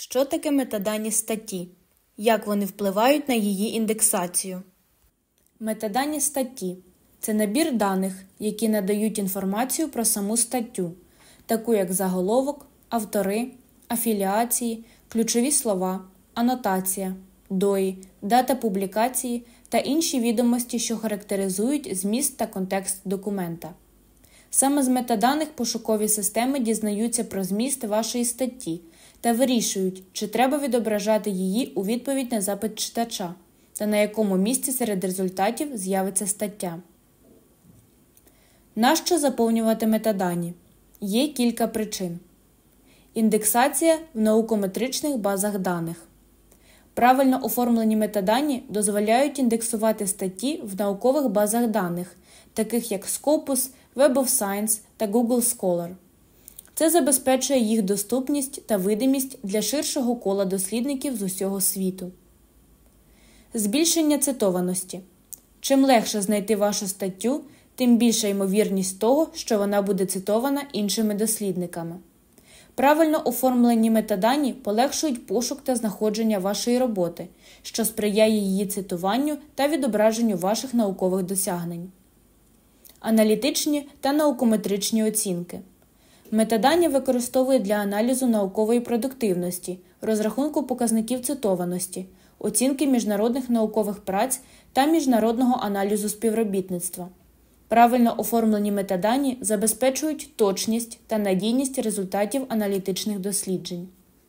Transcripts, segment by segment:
Що таке метадані статті? Як вони впливають на її індексацію? Метадані статті – це набір даних, які надають інформацію про саму статтю, таку як заголовок, автори, афіліації, ключові слова, анотація, DOI, дата публікації та інші відомості, що характеризують зміст та контекст документа. Саме з метаданих пошукові системи дізнаються про зміст вашої статті та вирішують, чи треба відображати її у відповідь на запит читача та на якому місці серед результатів з'явиться стаття. Нащо заповнювати метадані? Є кілька причин. Індексація в наукометричних базах даних. Правильно оформлені метадані дозволяють індексувати статті в наукових базах даних, таких як Scopus, Web of Science та Google Scholar. Це забезпечує їх доступність та видимість для ширшого кола дослідників з усього світу. Збільшення цитованості. Чим легше знайти вашу статтю, тим більша ймовірність того, що вона буде цитована іншими дослідниками. Правильно оформлені метадані полегшують пошук та знаходження вашої роботи, що сприяє її цитуванню та відображенню ваших наукових досягнень. Аналітичні та наукометричні оцінки. Метадані використовують для аналізу наукової продуктивності, розрахунку показників цитованості, оцінки міжнародних наукових праць та міжнародного аналізу співробітництва. Правильно оформлені метадані забезпечують точність та надійність результатів аналітичних досліджень.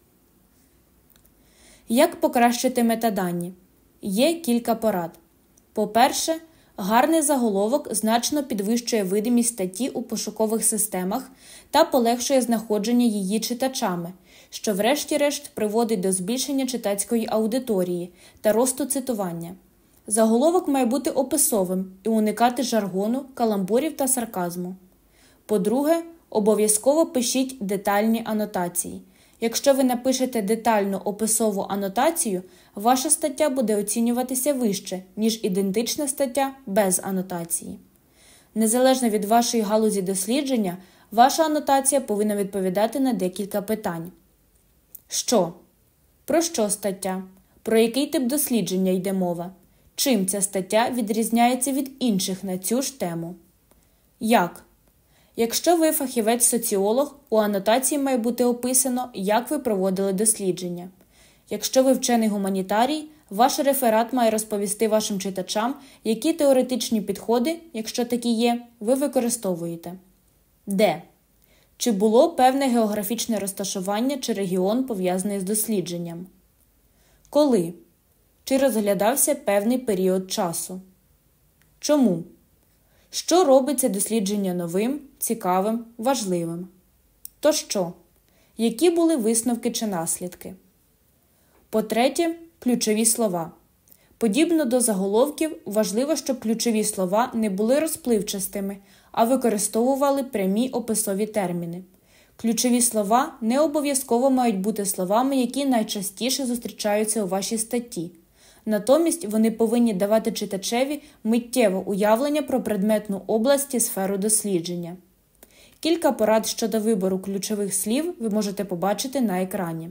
Як покращити метадані? Є кілька порад. По-перше, гарний заголовок значно підвищує видимість статті у пошукових системах та полегшує знаходження її читачами, що врешті-решт приводить до збільшення читацької аудиторії та росту цитування. Заголовок має бути описовим і уникати жаргону, каламбурів та сарказму. По-друге, обов'язково пишіть детальні анотації. Якщо ви напишете детальну описову анотацію, ваша стаття буде оцінюватися вище, ніж ідентична стаття без анотації. Незалежно від вашої галузі дослідження, ваша анотація повинна відповідати на декілька питань. Що? Про що стаття? Про який тип дослідження йде мова? Чим ця стаття відрізняється від інших на цю ж тему? Як? Якщо ви фахівець-соціолог, у анотації має бути описано, як ви проводили дослідження. Якщо ви вчений гуманітарій, ваш реферат має розповісти вашим читачам, які теоретичні підходи, якщо такі є, ви використовуєте. Де? Чи було певне географічне розташування чи регіон, пов'язаний з дослідженням? Коли? Чи розглядався певний період часу? Чому? Що робить це дослідження новим, цікавим, важливим? То що? Які були висновки чи наслідки? По-третє, ключові слова. Подібно до заголовків, важливо, щоб ключові слова не були розпливчастими, а використовували прямі описові терміни. Ключові слова не обов'язково мають бути словами, які найчастіше зустрічаються у вашій статті. Натомість вони повинні давати читачеві миттєве уявлення про предметну область і сферу дослідження. Кілька порад щодо вибору ключових слів ви можете побачити на екрані.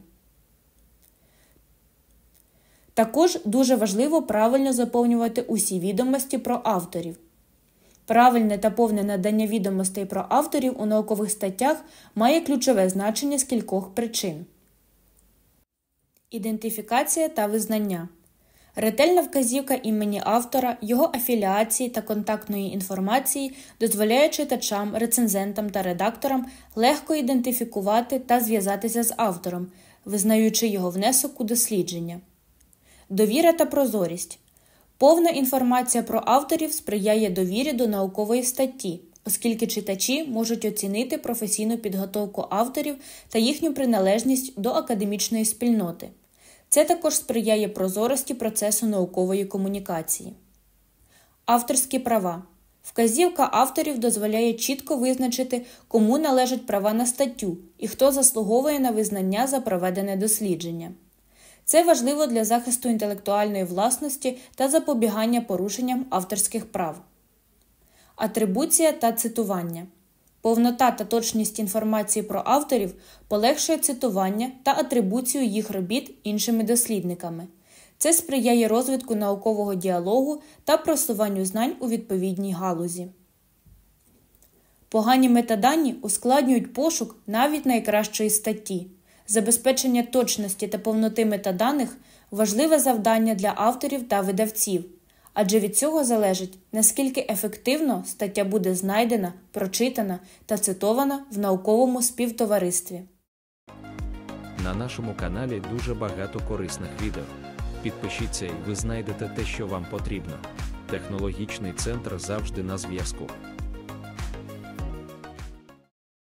Також дуже важливо правильно заповнювати усі відомості про авторів. Правильне та повне надання відомостей про авторів у наукових статтях має ключове значення з кількох причин. Ідентифікація та визнання. Ретельна вказівка імені автора, його афіліації та контактної інформації дозволяє читачам, рецензентам та редакторам легко ідентифікувати та зв'язатися з автором, визнаючи його внесок у дослідження. Довіра та прозорість. Повна інформація про авторів сприяє довірі до наукової статті, оскільки читачі можуть оцінити професійну підготовку авторів та їхню приналежність до академічної спільноти. Це також сприяє прозорості процесу наукової комунікації. Авторські права. Вказівка авторів дозволяє чітко визначити, кому належать права на статтю і хто заслуговує на визнання за проведене дослідження. Це важливо для захисту інтелектуальної власності та запобігання порушенням авторських прав. Атрибуція та цитування. Повнота та точність інформації про авторів полегшує цитування та атрибуцію їх робіт іншими дослідниками. Це сприяє розвитку наукового діалогу та просуванню знань у відповідній галузі. Погані метадані ускладнюють пошук навіть найкращої статті. Забезпечення точності та повноти метаданих – важливе завдання для авторів та видавців, адже від цього залежить, наскільки ефективно стаття буде знайдена, прочитана та цитована в науковому співтоваристві. На нашому каналі дуже багато корисних відео. Підпишіться і ви знайдете те, що вам потрібно. Технологічний центр завжди на зв'язку.